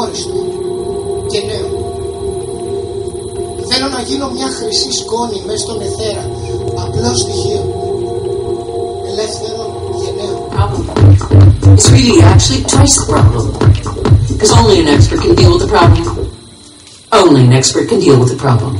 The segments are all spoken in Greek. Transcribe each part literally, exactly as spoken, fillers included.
αχώριστο και νέο. Θέλω να γίνω μια χρυσή σκόνη μέσα στον αιθέρα. Απλό στοιχείο. Ελεύθερο και νέο. It's really actually twice the problem. Because only an expert can deal with the problem. Only an expert can deal with the problem.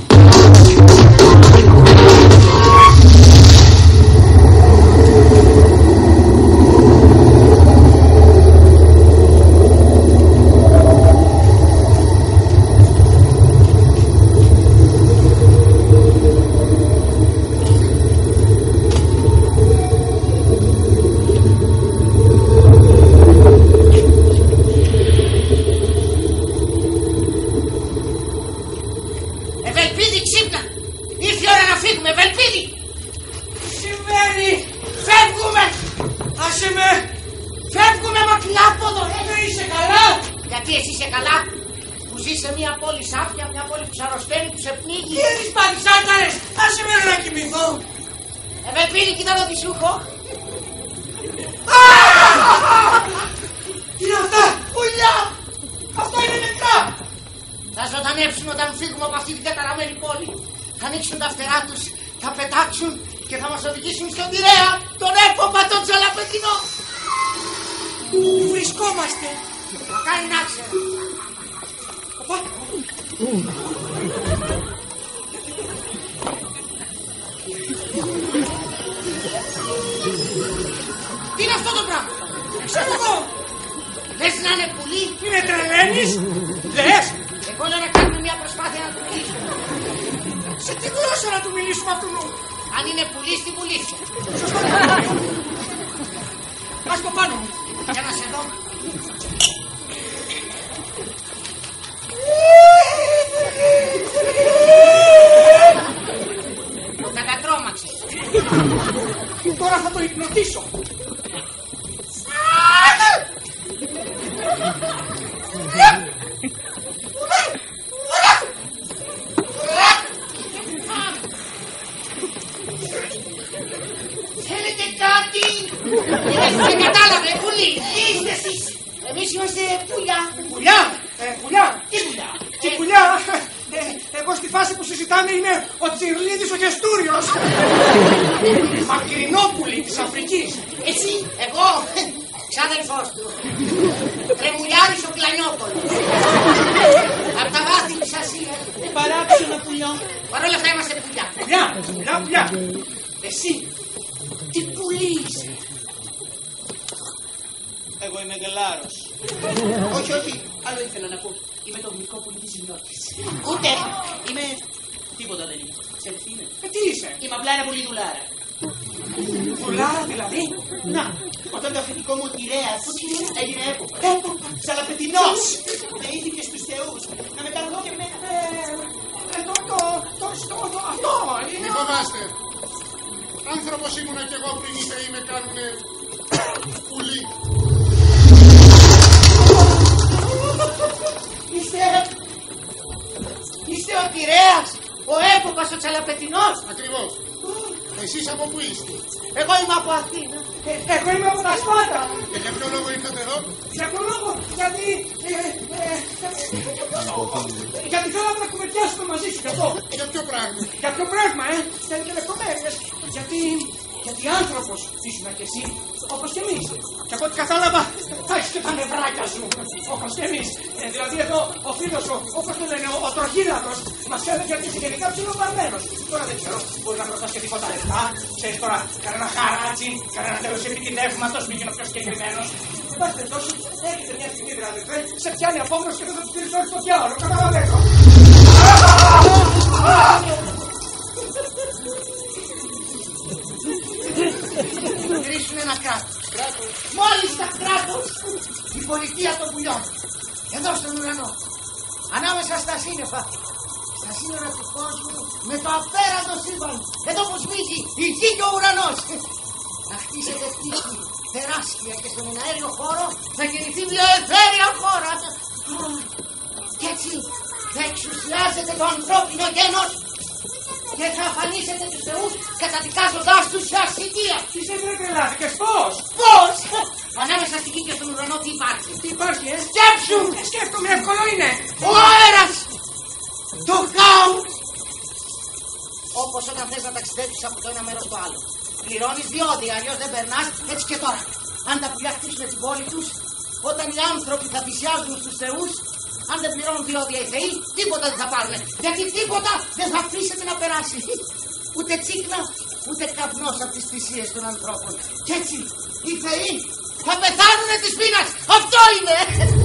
Ανάμεσα στη γη και στον ουρανό τι υπάρχει. Τι υπάρχει, ε? Σκέψου! Σκέφτομαι. με εύκολο είναι. Ο αέρας! Το χάος! Όπως όταν θες να ταξιδέψεις από το ένα μέρος στο άλλο. Πληρώνεις διόδια, αλλιώς δεν περνάς, έτσι και τώρα. Αν τα πουλιά χτίσουν την πόλη τους, όταν οι άνθρωποι θα θυσιάζουν στους θεούς, αν δεν πληρώνουν διόδια οι θεοί, τίποτα δεν θα πάρουν. Γιατί τίποτα δεν θα αφήσετε να περάσει. Ούτε τσίκλα, ούτε καπνός από τις θυσίες των ανθρώπων. Κι έτσι, οι θεοί θα πεθάνουνε της πείνας. Αυτό είναι!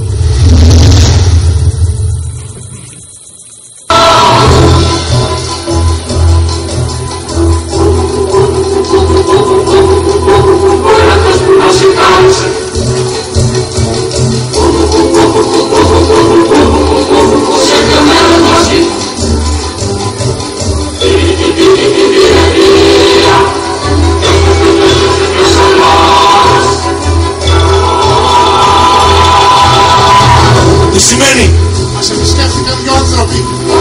Τι σημαίνει? Μας επισκέφθηκαν δυο άνθρωποι.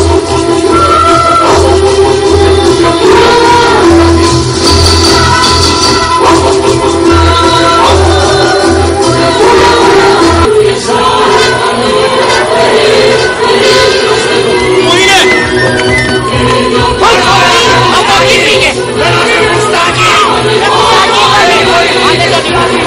Πού είναι? Από εκεί πήγε. Στάκι. Άντε το τυπάκι.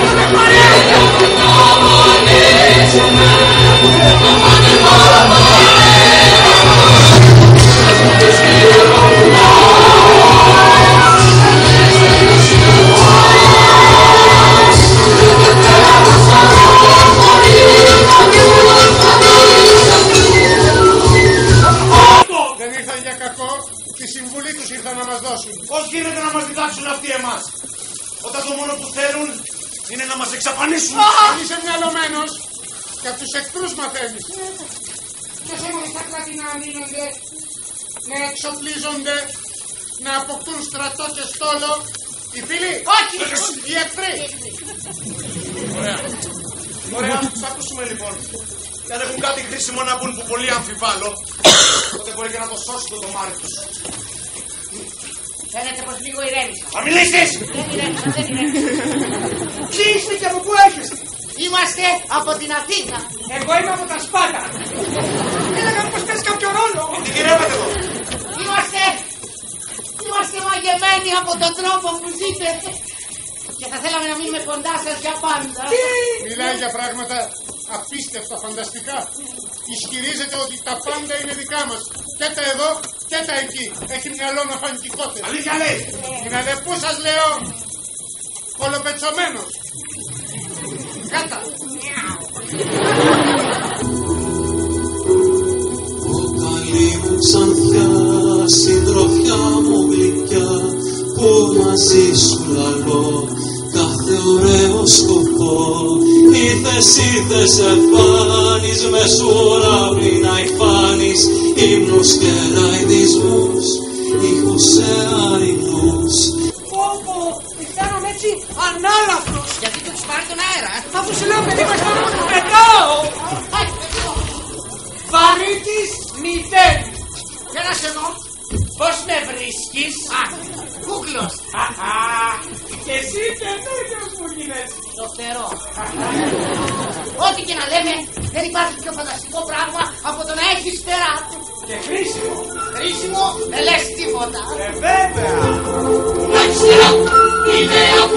Δεν ήρθαν για κακό, τη συμβουλή τους ήρθαν να μας δώσουν. Πώς γίνεται να μας διδάξουν αυτοί εμάς, όταν το μόνο που θέλουν είναι να μας εξαφανίσουν? Αν είσαι μυαλωμένος, και από τους εχθρούς μαθαίνεις. Και θέλουν στα κράτη να αμήνονται, να εξοπλίζονται, να αποκτούν στρατό και στόλο. Οι φίλοι, Όχι! οι εχθροί. Ωραία. Ωραία, θα ακούσουμε λοιπόν. Και αν έχουν κάτι χρήσιμο να πούν που πολύ αμφιβάλλω, τότε μπορεί και να το σώσουν το δωμάρι τους. Φαίνεται πως λίγο ηρέμησα. Θα μιλήσεις! Δεν ηρέμησα, δεν ηρέμησα. Ποιοι είστε και από πού έρχεστε? Είμαστε από την Αθήνα. Εγώ είμαι από τα Σπάτα. Έλεγα πως παίζει κάποιο ρόλο. Τι γυρεύετε εδώ? Είμαστε... Είμαστε μαγεμένοι από τον τρόπο που ζείτε. Και θα θέλαμε να μείνουμε κοντά σας για πάντα. Μιλάει για πράγματα απίστευτα φανταστικά. Ισχυρίζεται ότι τα πάντα είναι δικά μας. Και τα εδώ και τα εκεί. Έχει μυαλό να φανικικότερη. Αλήθεια λέει! Είναι δε πού σας λέω, κολοπετσωμένος. Κάτα. Ω καλή μου ξανθιά, συντροφιά μου γλυκιά, που μαζί σου λαλώ κάθε ωραίο σκοπό. Ήρθες, ήρθες, εφάνεις με σουράβλη να εκφάνεις ύμνους και ραϊδισμούς, ήχους σε αρινούς. Πω, αισθάνομαι έτσι ανάλαφρος. Γιατί του τους πάρει τον αέρα. ε? Αφού σου λέω παιδί μου αισθάνομαι ότι πετάω. Βαρύτης μηδέν. Για να σε δω. Πώς με βρίσκεις? Α, κούκλος. Και εσύ καινούριος μου γίνεσαι. Το φτερό. Ό,τι και να λέμε, δεν υπάρχει πιο φανταστικό πράγμα από το να έχεις φτερά. Και χρήσιμο. Χρήσιμο, δεν λες τίποτα. Ε, βέβαια. Να ξέρω, ιδέα